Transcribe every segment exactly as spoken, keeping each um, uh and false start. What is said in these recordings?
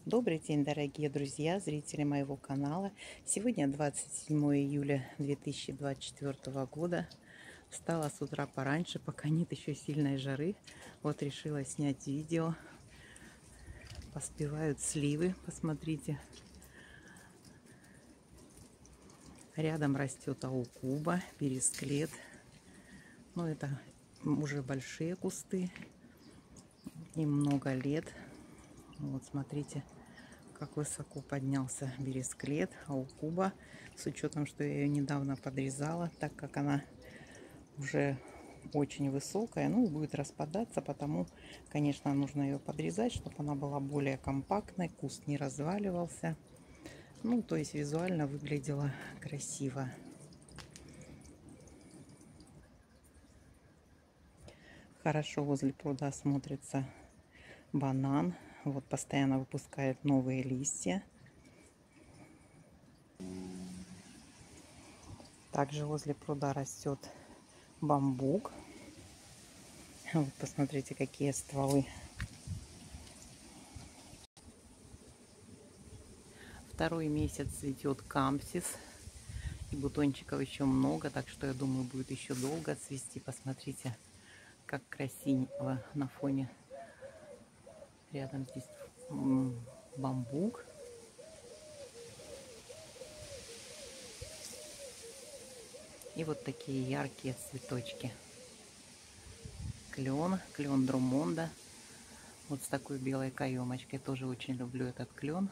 Добрый день, дорогие друзья, зрители моего канала. Сегодня двадцать седьмое июля две тысячи двадцать четвёртого года. Встала с утра пораньше, пока нет еще сильной жары. Вот решила снять видео. Поспевают сливы, посмотрите. Рядом растет аукуба, бересклет. Ну, это уже большие кусты. Им много лет. Вот, смотрите, как высоко поднялся бересклет, аукуба. С учетом, что я ее недавно подрезала, так как она уже очень высокая, ну, будет распадаться, потому, конечно, нужно ее подрезать, чтобы она была более компактной, куст не разваливался. Ну, то есть визуально выглядела красиво. Хорошо возле пруда смотрится банан. Вот постоянно выпускает новые листья. Также возле пруда растет бамбук. Вот посмотрите, какие стволы. Второй месяц цветет камсис. И бутончиков еще много, так что я думаю, будет еще долго цвести. Посмотрите, как красиво на фоне. Рядом здесь бамбук. И вот такие яркие цветочки. Клен, клен Друмонда. Вот с такой белой каемочкой. Тоже очень люблю этот клен.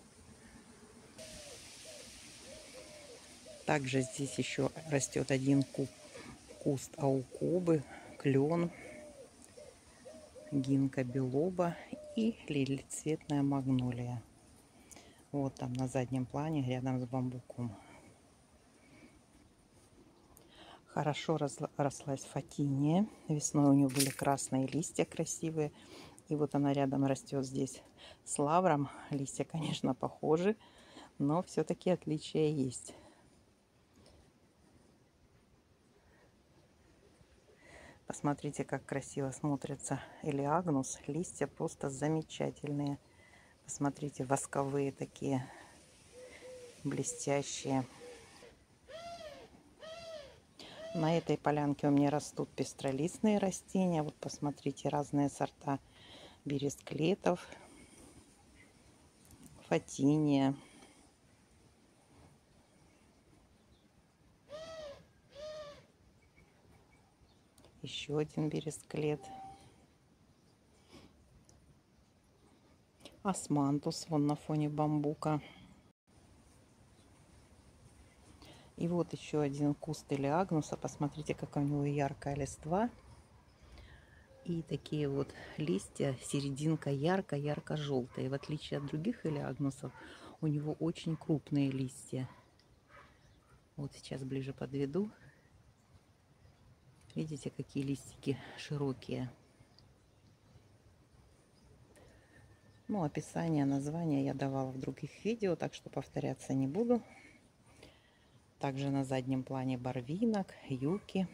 Также здесь еще растет один куст аукубы, клен, гинка белоба и лилицветная магнолия. Вот там на заднем плане рядом с бамбуком. Хорошо разрослась фатиния. Весной у нее были красные листья красивые. И вот она рядом растет здесь с лавром. Листья, конечно, похожи, но все-таки отличия есть. Посмотрите, как красиво смотрится элеагнус. Листья просто замечательные. Посмотрите, восковые такие, блестящие. На этой полянке у меня растут пестролистные растения. Вот посмотрите, разные сорта бересклетов, фатиния. Еще один бересклет. Османтус вон на фоне бамбука. И вот еще один куст элеагнуса. Посмотрите, какая у него яркая листва. И такие вот листья, серединка ярко-ярко-желтая. В отличие от других элеагнусов, у него очень крупные листья. Вот сейчас ближе подведу. Видите, какие листики широкие. Ну, описание, название я давала в других видео, так что повторяться не буду. Также на заднем плане барвинок, юки.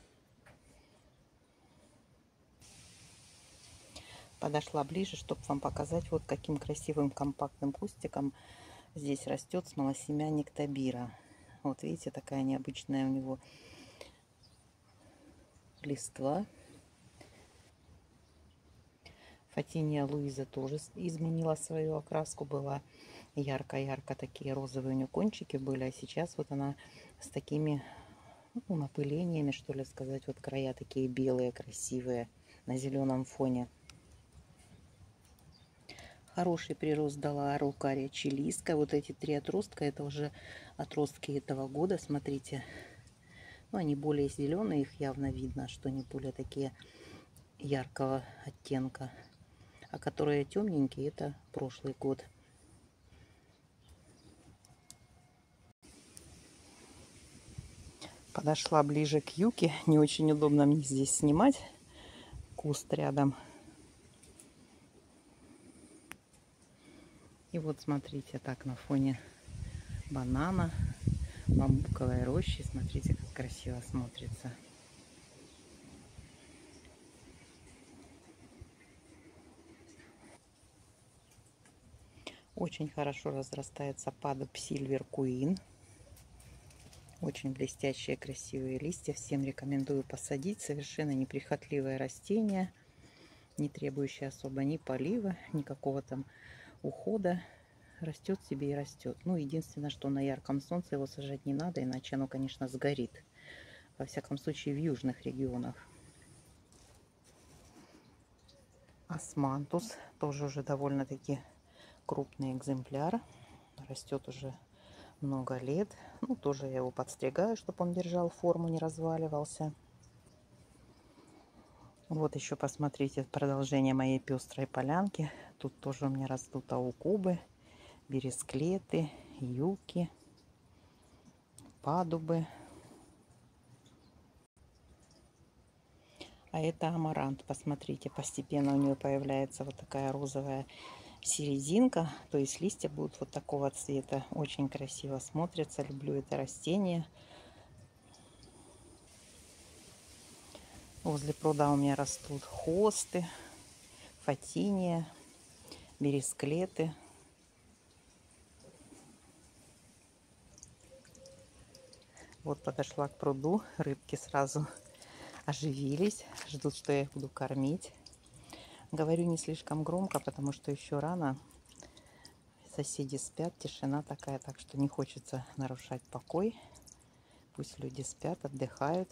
Подошла ближе, чтобы вам показать, вот каким красивым компактным кустиком здесь растет смолосемянник табира. Вот видите, такая необычная у него листва. Фатиния Луиза тоже изменила свою окраску. Была ярко-ярко, такие розовые у нее кончики были. А сейчас вот она с такими, ну, напылениями, что ли сказать. Вот края такие белые, красивые на зеленом фоне. Хороший прирост дала араукария чилийская. Вот эти три отростка, это уже отростки этого года. Смотрите, ну, они более зеленые, их явно видно, что они более такие яркого оттенка. А которые темненькие, это прошлый год. Подошла ближе к юке. Не очень удобно мне здесь снимать. Куст рядом. И вот смотрите, так на фоне банана, бамбуковой рощи. Смотрите, как красиво смотрится. Очень хорошо разрастается падуб Silver Queen. Очень блестящие, красивые листья. Всем рекомендую посадить. Совершенно неприхотливое растение, не требующее особо ни полива, никакого там ухода. Растет себе и растет. Ну, единственное, что на ярком солнце его сажать не надо, иначе оно, конечно, сгорит. Во всяком случае, в южных регионах. Османтус тоже уже довольно-таки крупный экземпляр. Растет уже много лет. Ну, тоже я его подстригаю, чтобы он держал форму, не разваливался. Вот еще посмотрите продолжение моей пестрой полянки. Тут тоже у меня растут аукубы, бересклеты, юки, падубы. А это амарант. Посмотрите, постепенно у нее появляется вот такая розовая серединка. То есть листья будут вот такого цвета. Очень красиво смотрятся. Люблю это растение. Возле пруда у меня растут хосты, фатиния, бересклеты. Вот подошла к пруду. Рыбки сразу оживились. Ждут, что я их буду кормить. Говорю не слишком громко, потому что еще рано. Соседи спят, тишина такая, так что не хочется нарушать покой. Пусть люди спят, отдыхают.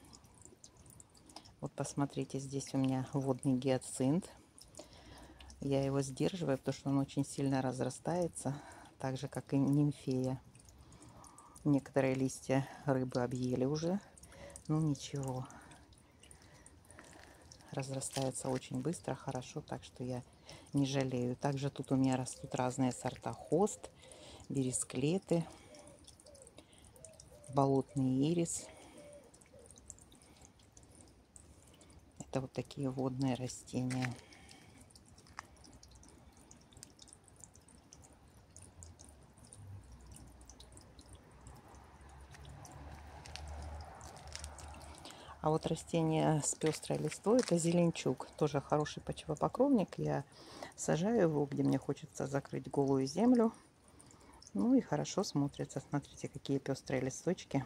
Вот посмотрите, здесь у меня водный гиацинт. Я его сдерживаю, потому что он очень сильно разрастается, так же, как и нимфея. Некоторые листья рыбы объели уже, ну ничего. Разрастается очень быстро, хорошо, так что я не жалею. Также тут у меня растут разные сорта хост, бересклеты, болотный ирис. Это вот такие водные растения. А вот растение с пестрой листвой — это зеленчук. Тоже хороший почвопокровник. Я сажаю его, где мне хочется закрыть голую землю. Ну и хорошо смотрится. Смотрите, какие пестрые листочки.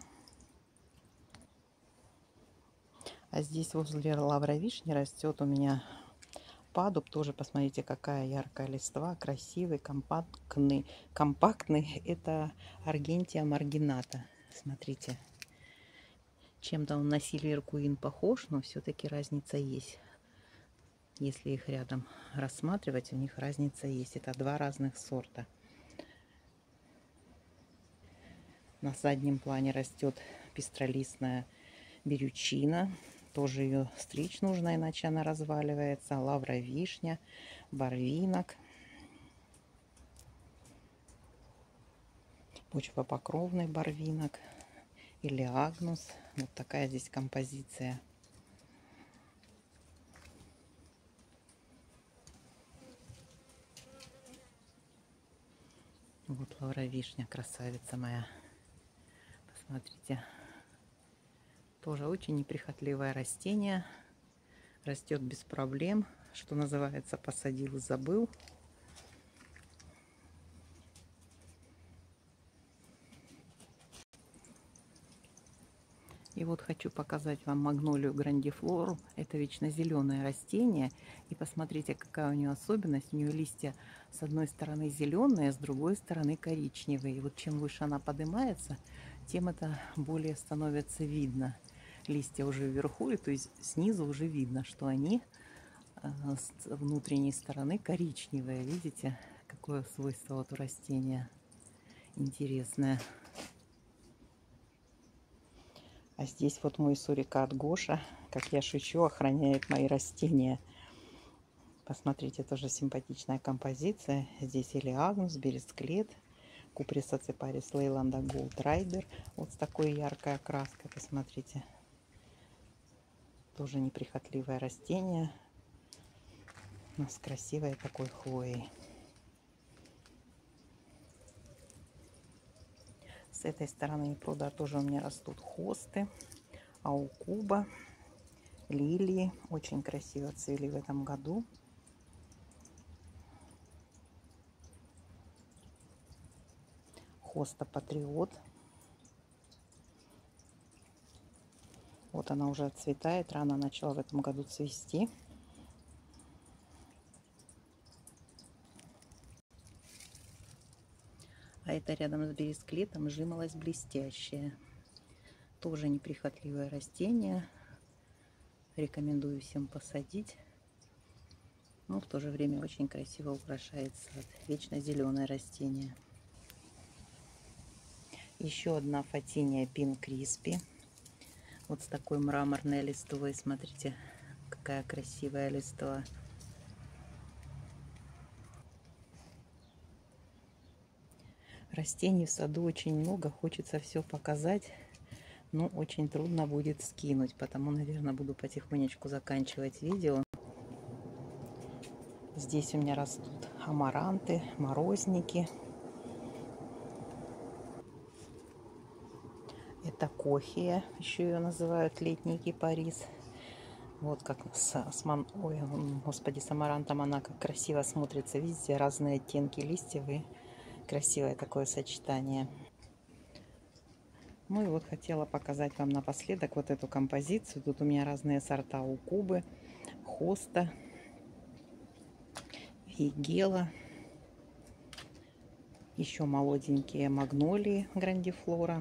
А здесь возле лавровишни растет у меня падуб. Тоже посмотрите, какая яркая листва. Красивый, компактный. Компактный. Это Аргентия маргината. Смотрите. Чем-то он на Silver Queen похож, но все-таки разница есть. Если их рядом рассматривать, у них разница есть. Это два разных сорта. На заднем плане растет пестролистная берючина. Тоже ее стричь нужно, иначе она разваливается. Лавровишня, барвинок. Почвопокровный барвинок. Или агнус. Вот такая здесь композиция. Вот лавровишня, красавица моя. Посмотрите. Тоже очень неприхотливое растение. Растет без проблем. Что называется, посадил и забыл. И вот хочу показать вам магнолию грандифлору. Это вечно зеленое растение. И посмотрите, какая у нее особенность. У нее листья с одной стороны зеленые, с другой стороны коричневые. И вот чем выше она поднимается, тем это более становится видно. Листья уже вверху, и то есть снизу уже видно, что они с внутренней стороны коричневые. Видите, какое свойство вот у растения интересное. А здесь вот мой сурикат Гоша, как я шучу, охраняет мои растения. Посмотрите, тоже симпатичная композиция. Здесь элеагнус, бересклет, куприс аципарис лейланда голд райдер. Вот с такой яркой окраской, посмотрите. Тоже неприхотливое растение, но с красивой такой хвоей. С этой стороны пруда тоже у меня растут хосты, аукуба, лилии. Очень красиво цвели в этом году. хоста Патриот. Вот она уже отцветает, рано начала в этом году цвести. А это рядом с бересклетом жимолость блестящая. Тоже неприхотливое растение. Рекомендую всем посадить. Но в то же время очень красиво украшает сад. Вечно зеленое растение. Еще одна фатиния Pink Crispy. Вот с такой мраморной листвой. Смотрите, какая красивая листва. Растений в саду очень много. Хочется все показать. Но очень трудно будет скинуть. Потому, наверное, буду потихонечку заканчивать видео. Здесь у меня растут амаранты, морозники. Это кохия, еще ее называют летний кипарис. Вот как с, с ман... Ой, господи, с амарантом она как красиво смотрится. Видите, разные оттенки листьев и красивое такое сочетание. Ну и вот хотела показать вам напоследок вот эту композицию. Тут у меня разные сорта укубы, хоста, фигела. Еще молоденькие магнолии грандифлора.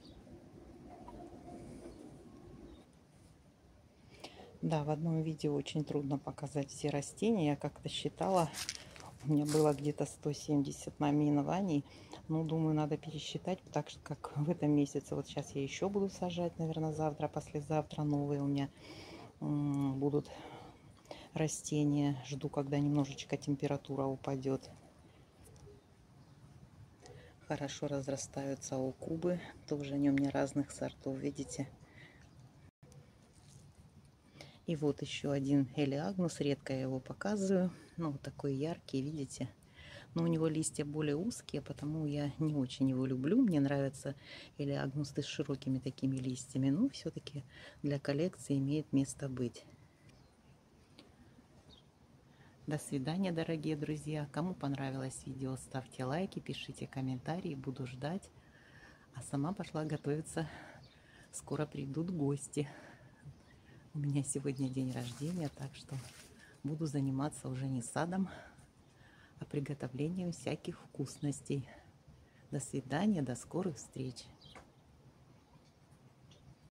Да, в одном видео очень трудно показать все растения. Я как-то считала, у меня было где-то сто семьдесят наименований. Ну, думаю, надо пересчитать, так что как в этом месяце. Вот сейчас я еще буду сажать, наверное, завтра, послезавтра новые у меня будут растения. Жду, когда немножечко температура упадет. Хорошо разрастаются укубы. Тоже они у меня разных сортов, видите? И вот еще один элеагнус, редко я его показываю, ну вот такой яркий, видите, но у него листья более узкие, потому я не очень его люблю, мне нравятся элеагнусы с широкими такими листьями, но все-таки для коллекции имеет место быть. До свидания, дорогие друзья, кому понравилось видео, ставьте лайки, пишите комментарии, буду ждать, а сама пошла готовиться, скоро придут гости. У меня сегодня день рождения, так что буду заниматься уже не садом, а приготовлением всяких вкусностей. До свидания, до скорых встреч!